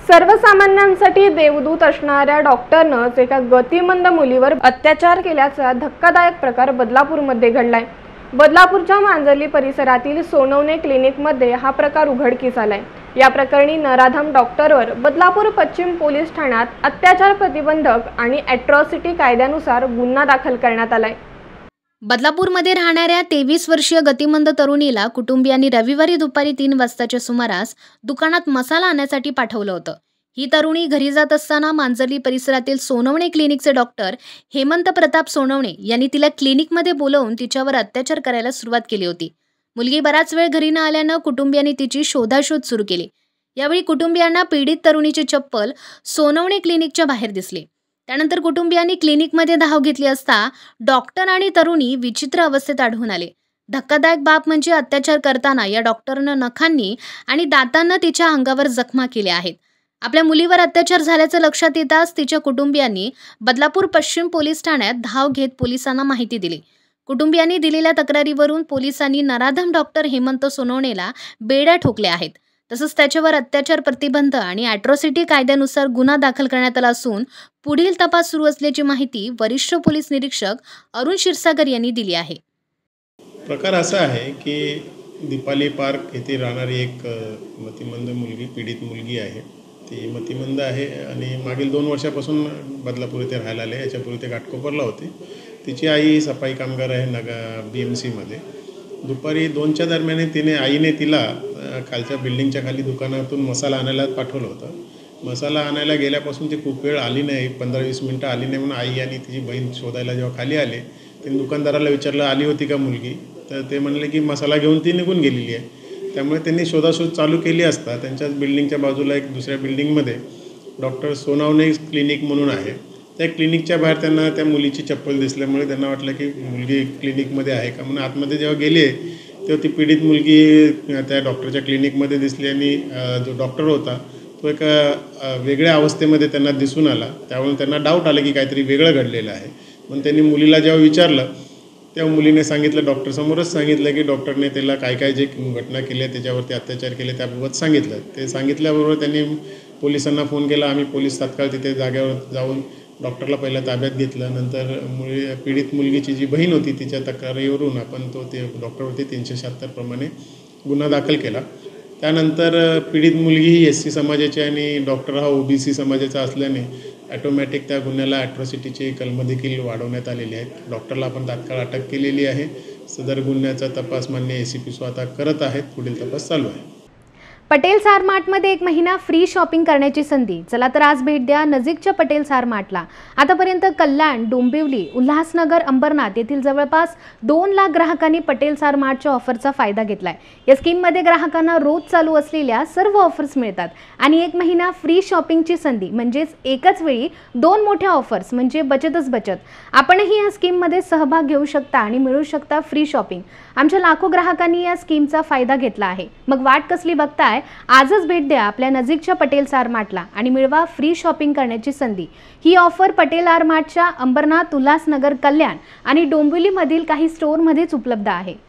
सर्वसामान्यांसाठी देवदूत असणाऱ्या डॉक्टरनंच एका गतिमंद मुलीवर अत्याचार केल्याचा धक्कादायक प्रकार बदलापूरमध्ये घडलाय। बदलापूरच्या मांजर्ली परिसरातील सोनवणे क्लिनिकमध्ये हा प्रकार उघडकीस आलाय। या प्रकरणी नराधम डॉक्टरवर बदलापूर पश्चिम पोलीस ठाण्यात अत्याचार प्रतिबंधक आणि अॅट्रॉसिटी कायद्यानुसार गुन्हा दाखल करण्यात आलाय। बदलापूरमध्ये राहणाऱ्या 23 वर्षीय गतिमंद तरुणीला कुटुंबियांनी रविवारी दुपारी 3 वाजताच्या सुमारास दुकानात मसाला आणण्यासाठी पाठवलं होतं। ही तरुणी घरी जात असताना मांजर्ली परिसरातील सोनवणे क्लिनिकचे डॉक्टर हेमंत प्रताप सोनवणे यांनी तिला क्लिनिकमध्ये बोलावून तिच्यावर अत्याचार करायला सुरुवात केली होती। मुलगी बराच वेळ घरी न आल्यानं कुटुंबियांनी तिची शोधाशोध सुरू केली। यावेळी कुटुंबियांना पीडित तरुणीची चप्पल सोनवणे क्लिनिकच्या बाहेर दिसली। त्यानंतर कुटुंबियांनी क्लिनिकमध्ये धाव घेतली असता डॉक्टर आणि तरुणी विचित्र अवस्थेत आढळून आले। धक्कादायक बाब म्हणजे अत्याचार करताना या डॉक्टरनं नखांनी आणि दातांना तिच्या अंगावर जखमा केल्या आहेत। आपल्या मुलीवर अत्याचार झाल्याचं लक्षात येताच तिच्या कुटुंबियांनी बदलापूर पश्चिम पोलीस ठाण्यात धाव घेत पोलिसांना माहिती दिली। कुटुंबियांनी दिलेल्या तक्रारीवरून पोलिसांनी नराधम डॉक्टर हेमंत सोनवणेला बेड्या ठोकल्या आहेत। तसंच त्याच्यावर अत्याचार प्रतिबंध आणि अॅट्रॉसिटी कायद्यानुसार गुन्हा दाखल करण्यात आला असून पुढील तपास सुरू असल्याची माहिती वरिष्ठ पोलीस निरीक्षक अरुण क्षीरसागर यांनी दिली आहे। प्रकार असा आहे की दीपाली पार्क येथे राहणारी एक मतिमंद मुलगी, पीडित मुलगी आहे। ती मतिमंद आहे आणि मागील 2 वर्षापासून बदलापूर येथे राहायला आले। याच्यापूर्वी ते घाटकोपरला होते। तिची आई सफाई कामगार आहे BMC मध्ये। दुपारी 2च्या दरम्यान आईने तिला खालच्या बिल्डिंगच्या खाली दुकानातून मसाला आणायला पाठवलं होतं। मसाला आणायला गेल्यापासून ती खूप वेळ आली नाही, 15-20 मिनटं आली नाही म्हणून आई आणि तिची बहीण शोधायला जेव्हा खाली आले त्यांनी दुकानदाराला विचारलं आली होती का मुलगी, तर ते म्हणले की मसाला घेऊन ती निघून गेलेली आहे। त्यामुळे त्यांनी शोधाशोध चालू केली असता त्यांच्याच बिल्डिंगच्या बाजूला एक दुसऱ्या बिल्डिंगमध्ये डॉक्टर सोनवणे क्लिनिक म्हणून आहे, त्या क्लिनिकच्या बाहेर त्यांना त्या मुलीची चप्पल दिसल्यामुळे त्यांना वाटलं की मुलगी क्लिनिकमध्ये आहे का, म्हणून आतमध्ये जेव्हा गेले तेव्हा ती पीडित मुलगी त्या डॉक्टरच्या क्लिनिकमध्ये दिसली आणि जो डॉक्टर होता तो एका वेगळ्या अवस्थेमध्ये त्यांना दिसून आला। त्यामुळे त्यांना डाऊट आला की काहीतरी वेगळं घडलेलं आहे। म्हणून त्यांनी मुलीला जेव्हा विचारलं तेव्हा मुलीने सांगितलं, डॉक्टरसमोरच सांगितलं की डॉक्टरने त्याला काय जे घटना केली आहे त्याच्यावरती अत्याचार केले त्याबाबत सांगितलं। ते सांगितल्याबरोबर त्यांनी पोलिसांना फोन केला। आम्ही पोलीस तात्काळ तिथे जागेवर जाऊन डॉक्टरला पहिला ताब्यात घेतलं। नंतर पीडित मुलगीची जी बहीण होती तिच्या तक्रारीवरून आपण ते डॉक्टरवरती 376 प्रमाणे गुन्हा दाखल केला। त्यानंतर पीडित मुलगी ही SC समाजाची आणि डॉक्टर हा OBC समाजाचा असल्याने ॲटोमॅटिक त्या गुन्ह्याला अॅट्रॉसिटीची कलमं देखील वाढवण्यात आलेली आहेत। डॉक्टरला आपण तात्काळ अटक केलेली आहे। सदर गुन्ह्याचा तपास माननीय ACP स्वतः करत आहेत। पुढील तपास चालू आहे। पटेल सार मार्टमध्ये 1 महिना फ्री शॉपिंग करण्याची संधी। चला तर आज भेट द्या नजीकच्या पटेल सार मार्टला। आतापर्यंत कल्याण, डोंबिवली, उल्हासनगर, अंबरनाथ येथील जवळपास 2 लाख ग्राहकांनी पटेल सार मार्टच्या ऑफरचा फायदा घेतलाय। या स्कीममध्ये ग्राहकांना रोज चालू असलेल्या सर्व ऑफर्स मिळतात आणि 1 महिना फ्री शॉपिंगची संधी म्हणजेच एकाच वेळी 2 मोठ्या ऑफर्स म्हणजे बचतच बचत। आपणही या स्कीममध्ये सहभाग घेऊ शकता आणि मिळू शकता फ्री शॉपिंग। आमच्या लाखो ग्राहकांनी या स्कीमचा फायदा घेतला आहे। मग वाट कसली बघताय? आजच भेट द्या आपल्या नजीकच्या पटेल सार मार्टला आणि मिळवा फ्री शॉपिंग करण्याची संधी। ही ऑफर पटेल आर मार्टच्या अंबरनाथ, उल्हासनगर, कल्याण आणि डोंबिवलीमधील काही स्टोअरमध्येच उपलब्ध आहे।